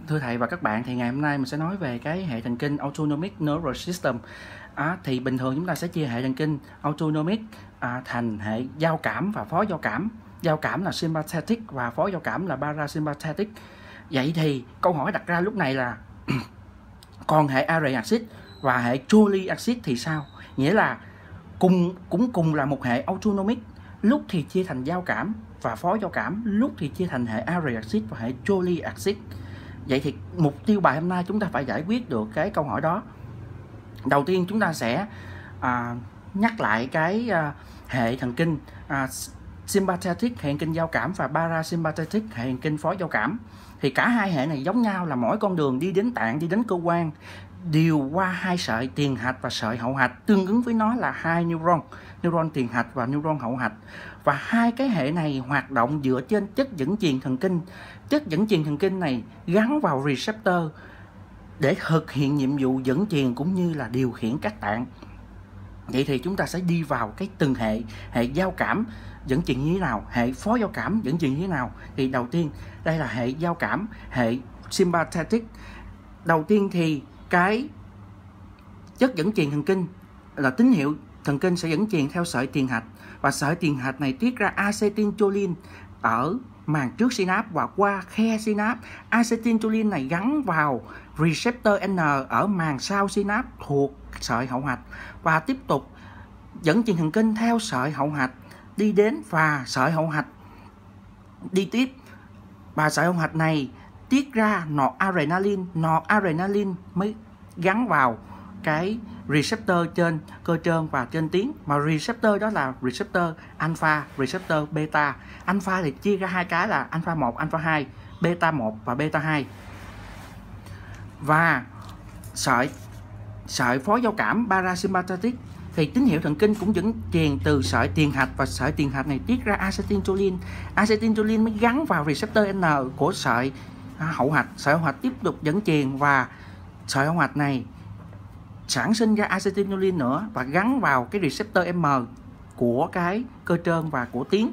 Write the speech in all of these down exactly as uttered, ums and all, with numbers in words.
Thưa thầy và các bạn, thì ngày hôm nay mình sẽ nói về cái hệ thần kinh Autonomic Nervous System. À, thì bình thường chúng ta sẽ chia hệ thần kinh Autonomic à, thành hệ giao cảm và phó giao cảm. Giao cảm là sympathetic và phó giao cảm là parasympathetic. Vậy thì câu hỏi đặt ra lúc này là còn hệ uric acid và hệ Joule acid thì sao? Nghĩa là cùng cũng cùng là một hệ autonomic, lúc thì chia thành giao cảm và phó giao cảm, lúc thì chia thành hệ uric acid và hệ Joule acid. Vậy thì mục tiêu bài hôm nay chúng ta phải giải quyết được cái câu hỏi đó. Đầu tiên chúng ta sẽ à, nhắc lại cái à, hệ thần kinh à, sympathetic, hệ thần kinh giao cảm, và parasympathetic, hệ thần kinh phó giao cảm. Thì cả hai hệ này giống nhau là mỗi con đường đi đến tạng, đi đến cơ quan đều qua hai sợi tiền hạch và sợi hậu hạch, tương ứng với nó là hai neuron, neuron tiền hạch và neuron hậu hạch. Và hai cái hệ này hoạt động dựa trên chất dẫn truyền thần kinh. Chất dẫn truyền thần kinh này gắn vào receptor để thực hiện nhiệm vụ dẫn truyền cũng như là điều khiển các tạng. Vậy thì chúng ta sẽ đi vào cái từng hệ. Hệ giao cảm dẫn truyền như thế nào, hệ phó giao cảm dẫn truyền như thế nào. Thì đầu tiên đây là hệ giao cảm, hệ sympathetic. Đầu tiên thì cái chất dẫn truyền thần kinh là tín hiệu thần kinh sẽ dẫn truyền theo sợi tiền hạch, và sợi tiền hạch này tiết ra acetylcholine ở màng trước synapse và qua khe synapse. Acetylcholine này gắn vào receptor N ở màng sau synapse thuộc sợi hậu hạch, và tiếp tục dẫn truyền thần kinh theo sợi hậu hạch đi đến, và sợi hậu hạch đi tiếp, và sợi hậu hạch này tiết ra noradrenaline. Noradrenaline mới gắn vào cái receptor trên cơ trơn và trên tuyến, mà receptor đó là receptor alpha, receptor beta. Alpha thì chia ra hai cái là alpha một, alpha hai, beta một và beta hai. Và sợi sợi phó giao cảm parasympathetic thì tín hiệu thần kinh cũng dẫn truyền từ sợi tiền hạch, và sợi tiền hạch này tiết ra acetylcholine. Acetylcholine mới gắn vào receptor N của sợi hậu hạch. Sợi hậu hạch tiếp tục dẫn truyền, và sợi hậu hạch này sản sinh ra acetylcholine nữa và gắn vào cái receptor M của cái cơ trơn và của tuyến.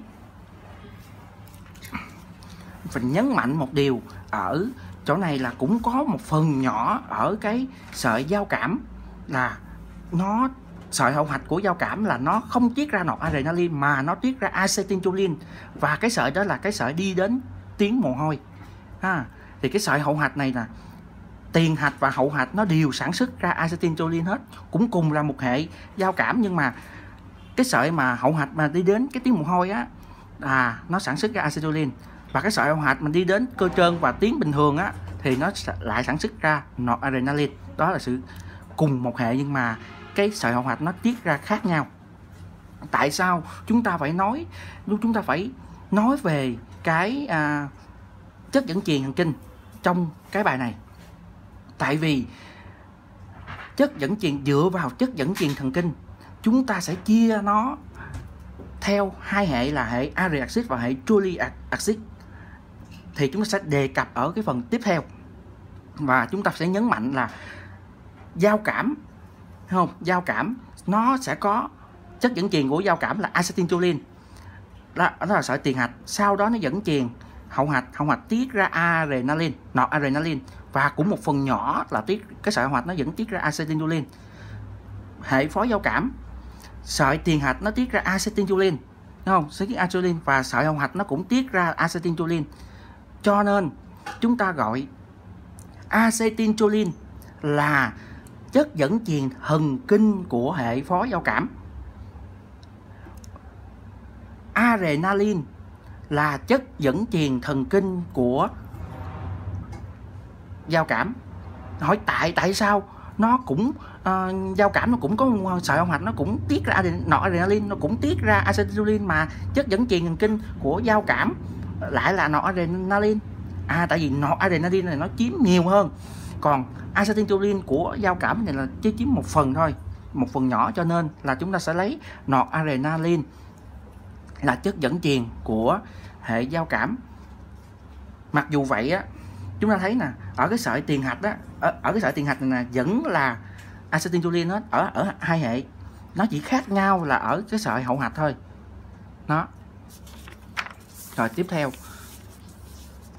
Phải nhấn mạnh một điều ở chỗ này là cũng có một phần nhỏ ở cái sợi giao cảm, là nó sợi hậu hạch của giao cảm là nó không tiết ra noradrenaline mà nó tiết ra acetylcholine, và cái sợi đó là cái sợi đi đến tuyến mồ hôi. Ha, thì cái sợi hậu hạch này là tiền hạch và hậu hạch nó đều sản xuất ra acetylcholine hết, cũng cùng là một hệ giao cảm, nhưng mà cái sợi mà hậu hạch mà đi đến cái tuyến mồ hôi á à nó sản xuất ra acetylcholine, và cái sợi hậu hạch mình đi đến cơ trơn và tuyến bình thường á thì nó lại sản xuất ra noradrenaline. Đó là sự cùng một hệ nhưng mà cái sợi hậu hạch nó tiết ra khác nhau. Tại sao chúng ta phải nói chúng ta phải nói về cái à, chất dẫn truyền thần kinh trong cái bài này? Tại vì chất dẫn truyền dựa vào chất dẫn truyền thần kinh, chúng ta sẽ chia nó theo hai hệ là hệ uric acid và hệ Joule acid. Thì chúng ta sẽ đề cập ở cái phần tiếp theo, và chúng ta sẽ nhấn mạnh là giao cảm, không? Giao cảm nó sẽ có chất dẫn truyền của giao cảm là acetylcholine, đó, đó là sợi tiền hạch. Sau đó nó dẫn truyền hậu hạch, hậu hạch tiết ra adrenaline, noradrenaline, và cũng một phần nhỏ là tiết cái sợi hậu hạch nó vẫn tiết ra acetylcholine. Hệ phó giao cảm, sợi tiền hạch nó tiết ra acetylcholine, đúng không? Tiết acetylcholine, và sợi hậu hạch nó cũng tiết ra acetylcholine. Cho nên chúng ta gọi acetylcholine là chất dẫn truyền thần kinh của hệ phó giao cảm. Adrenaline là chất dẫn truyền thần kinh của giao cảm. Hỏi tại tại sao nó cũng uh, giao cảm nó cũng có sợi hậu hạch nó cũng tiết ra noradrenaline, nó cũng tiết ra acetylcholine, mà chất dẫn truyền thần kinh của giao cảm lại là noradrenaline? À, tại vì noradrenaline này nó chiếm nhiều hơn, còn acetylcholine của giao cảm này là chỉ chiếm một phần thôi, một phần nhỏ, cho nên là chúng ta sẽ lấy noradrenaline là chất dẫn truyền của hệ giao cảm. Mặc dù vậy á, chúng ta thấy nè, ở cái sợi tiền hạch á, ở, ở cái sợi tiền hạch này nè, vẫn là acetylcholine hết, ở ở hai hệ, nó chỉ khác nhau là ở cái sợi hậu hạch thôi. Đó. Rồi tiếp theo,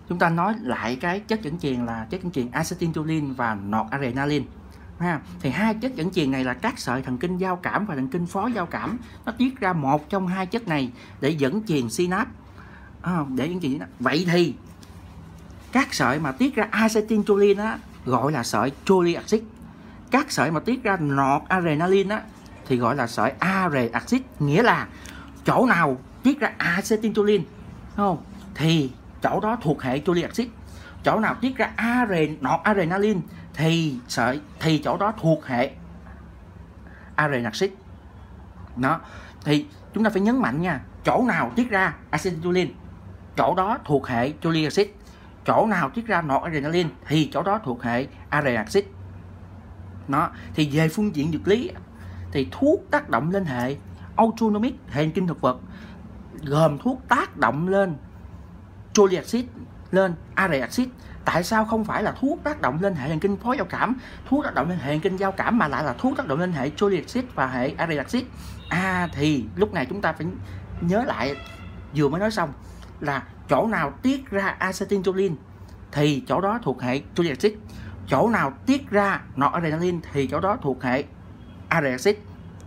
chúng ta nói lại cái chất dẫn truyền là chất dẫn truyền acetylcholine và noradrenaline ha. Thì hai chất dẫn truyền này là các sợi thần kinh giao cảm và thần kinh phó giao cảm, nó tiết ra một trong hai chất này để dẫn truyền synapse, à, để dẫn truyền. Vậy thì các sợi mà tiết ra acetylcholine á gọi là sợi cholic acid, các sợi mà tiết ra noradrenaline á thì gọi là sợi are acid. Nghĩa là chỗ nào tiết ra acetylcholine không thì chỗ đó thuộc hệ cholic acid, chỗ nào tiết ra are noradrenaline thì sợi thì chỗ đó thuộc hệ are acid. Đó thì chúng ta phải nhấn mạnh nha, chỗ nào tiết ra acetylcholine chỗ đó thuộc hệ cholic acid, chỗ nào tiết ra noradrenaline thì chỗ đó thuộc hệ are acid. Đó thì về phương diện dược lý thì thuốc tác động lên hệ autonomic, hệ thần kinh thực vật, gồm thuốc tác động lên cholic acid, lên are acid. Tại sao không phải là thuốc tác động lên hệ thần kinh phó giao cảm, thuốc tác động lên hệ thần kinh giao cảm mà lại là thuốc tác động lên hệ cholic acid và hệ are acid? À thì lúc này chúng ta phải nhớ lại vừa mới nói xong là chỗ nào tiết ra acetylcholine thì chỗ đó thuộc hệ cholic acid, chỗ nào tiết ra noradrenaline thì chỗ đó thuộc hệ are acid.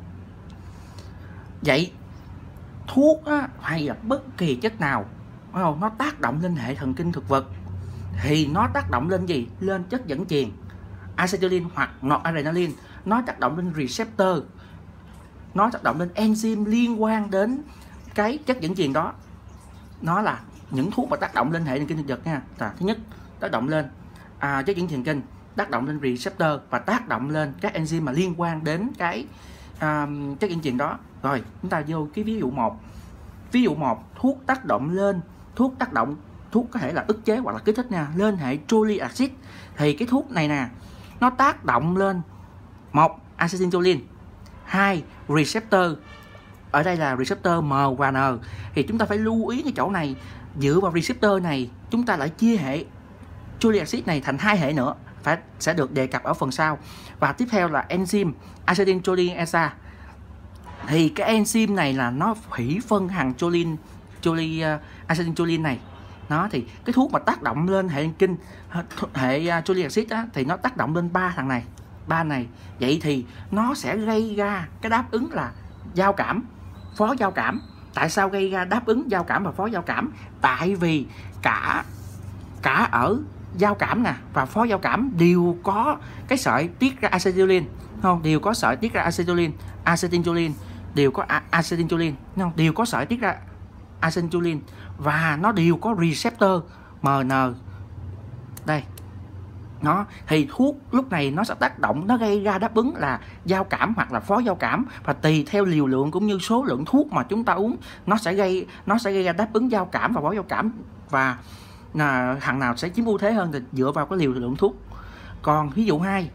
Vậy thuốc á, hay là bất kỳ chất nào nó tác động lên hệ thần kinh thực vật thì nó tác động lên gì? Lên chất dẫn truyền acetylcholine hoặc noradrenaline, nó tác động lên receptor, nó tác động lên enzyme liên quan đến cái chất dẫn truyền đó. Nó là những thuốc mà tác động lên hệ thần kinh thực vật nha. À, thứ nhất tác động lên à, chất dẫn truyền kinh, tác động lên receptor và tác động lên các enzyme mà liên quan đến cái à, chất dẫn truyền đó. Rồi chúng ta vô cái ví dụ một. Ví dụ một, thuốc tác động lên thuốc tác động thuốc có thể là ức chế hoặc là kích thích nha, lên hệ cholic acid thì cái thuốc này nè nó tác động lên một acetylcholine, hai receptor, ở đây là receptor M và N. Thì chúng ta phải lưu ý cái chỗ này, dựa vào receptor này chúng ta lại chia hệ cholic acid này thành hai hệ nữa, phải sẽ được đề cập ở phần sau. Và tiếp theo là enzyme acetylcholineasa. Thì cái enzyme này là nó hủy phân hằng choline choli uh, acetylcholine này. Nó thì cái thuốc mà tác động lên hệ kinh hệ uh, cholic acid á, thì nó tác động lên ba thằng này, ba này. Vậy thì nó sẽ gây ra cái đáp ứng là giao cảm, phó giao cảm. Tại sao gây ra đáp ứng giao cảm và phó giao cảm? Tại vì cả cả ở giao cảm nè và phó giao cảm đều có cái sợi tiết ra acetylcholine, không? Đều có sợi tiết ra acetylcholine, acetylcholine đều có acetylcholine, không? Đều có sợi tiết ra acetylcholine và nó đều có receptor em en. Đây. Nó thì thuốc lúc này nó sẽ tác động, nó gây ra đáp ứng là giao cảm hoặc là phó giao cảm, và tùy theo liều lượng cũng như số lượng thuốc mà chúng ta uống nó sẽ gây nó sẽ gây ra đáp ứng giao cảm và phó giao cảm, và là thằng nào sẽ chiếm ưu thế hơn thì dựa vào cái liều lượng thuốc. Còn ví dụ hai,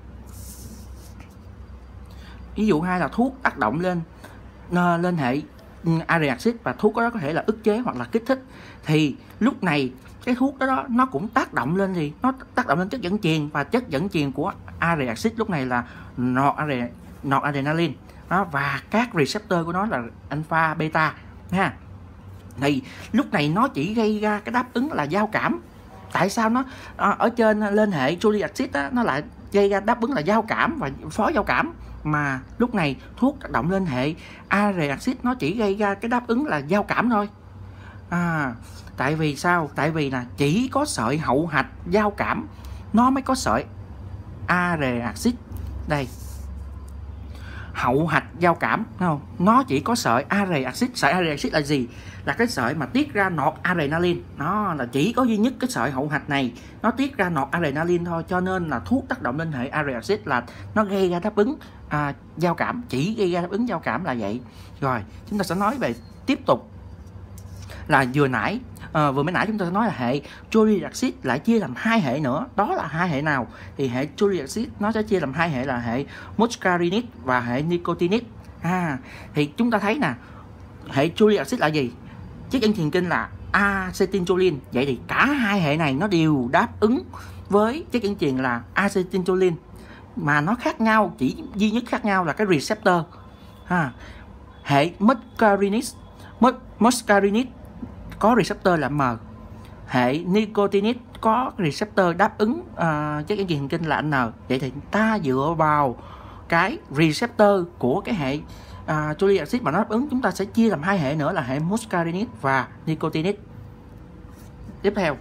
ví dụ hai là thuốc tác động lên lên hệ are acid và thuốc đó có thể là ức chế hoặc là kích thích, thì lúc này cái thuốc đó, đó nó cũng tác động lên gì? Nó tác động lên chất dẫn truyền, và chất dẫn truyền của are acid lúc này là noradrenaline đó, và các receptor của nó là alpha beta ha. Thì lúc này nó chỉ gây ra cái đáp ứng là giao cảm. Tại sao nó ở trên lên hệ cholic acid đó, nó lại gây ra đáp ứng là giao cảm và phó giao cảm, mà lúc này thuốc tác động lên hệ are acid nó chỉ gây ra cái đáp ứng là giao cảm thôi. À, tại vì sao? Tại vì là chỉ có sợi hậu hạch giao cảm nó mới có sợi are acid. Đây, hậu hạch giao cảm, không? Nó chỉ có sợi are acid. Sợi are acid là gì? Là cái sợi mà tiết ra noradrenaline. Nó là chỉ có duy nhất cái sợi hậu hạch này nó tiết ra noradrenaline thôi, cho nên là thuốc tác động lên hệ are acid là nó gây ra đáp ứng à, giao cảm, chỉ gây ra đáp ứng giao cảm là vậy. Rồi chúng ta sẽ nói về tiếp tục là vừa nãy à, vừa mới nãy chúng ta nói là hệ cholic acid lại chia làm hai hệ nữa. Đó là hai hệ nào? Thì hệ cholic acid nó sẽ chia làm hai hệ là hệ muscarinic và hệ nicotinic. À, thì chúng ta thấy nè, hệ cholic acid là gì? Chất dẫn truyền kinh là acetylcholine. Vậy thì cả hai hệ này nó đều đáp ứng với chất dẫn truyền là acetylcholine, mà nó khác nhau, chỉ duy nhất khác nhau là cái receptor. Ha. Hệ muscarinic muscarinic có receptor là M, hệ nicotinic có receptor đáp ứng uh, chất dẫn truyền thần kinh là N. Vậy thì ta dựa vào cái receptor của cái hệ uh, cholic acid mà nó đáp ứng, chúng ta sẽ chia làm hai hệ nữa là hệ muscarinic và nicotinic. Tiếp theo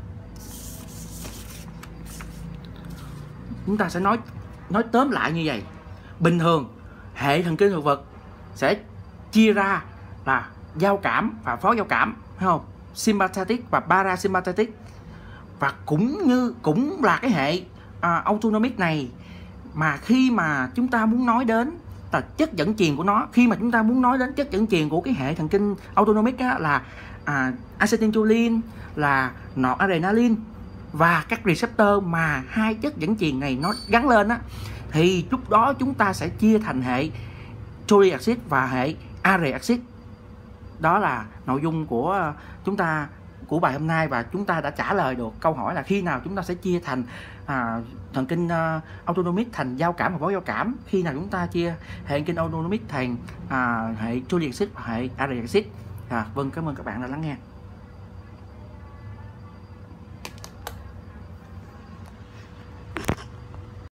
chúng ta sẽ nói nói tóm lại như vậy. Bình thường hệ thần kinh thực vật sẽ chia ra là giao cảm và phó giao cảm, thấy không? Sympathetic và parasympathetic. Và cũng như cũng là cái hệ à, autonomic này mà khi mà chúng ta muốn nói đến là chất dẫn truyền của nó, khi mà chúng ta muốn nói đến chất dẫn truyền của cái hệ thần kinh autonomic á, là à, acetylcholine, là noradrenaline và các receptor mà hai chất dẫn truyền này nó gắn lên á, thì lúc đó chúng ta sẽ chia thành hệ cholic acid và hệ uric acid. Đó là nội dung của chúng ta của bài hôm nay, và chúng ta đã trả lời được câu hỏi là khi nào chúng ta sẽ chia thành à, thần kinh uh, autonomic thành giao cảm và phó giao cảm, khi nào chúng ta chia hệ thần kinh autonomic thành à, hệ cholic acid và hệ uric acid. À, vâng, cảm ơn các bạn đã lắng nghe.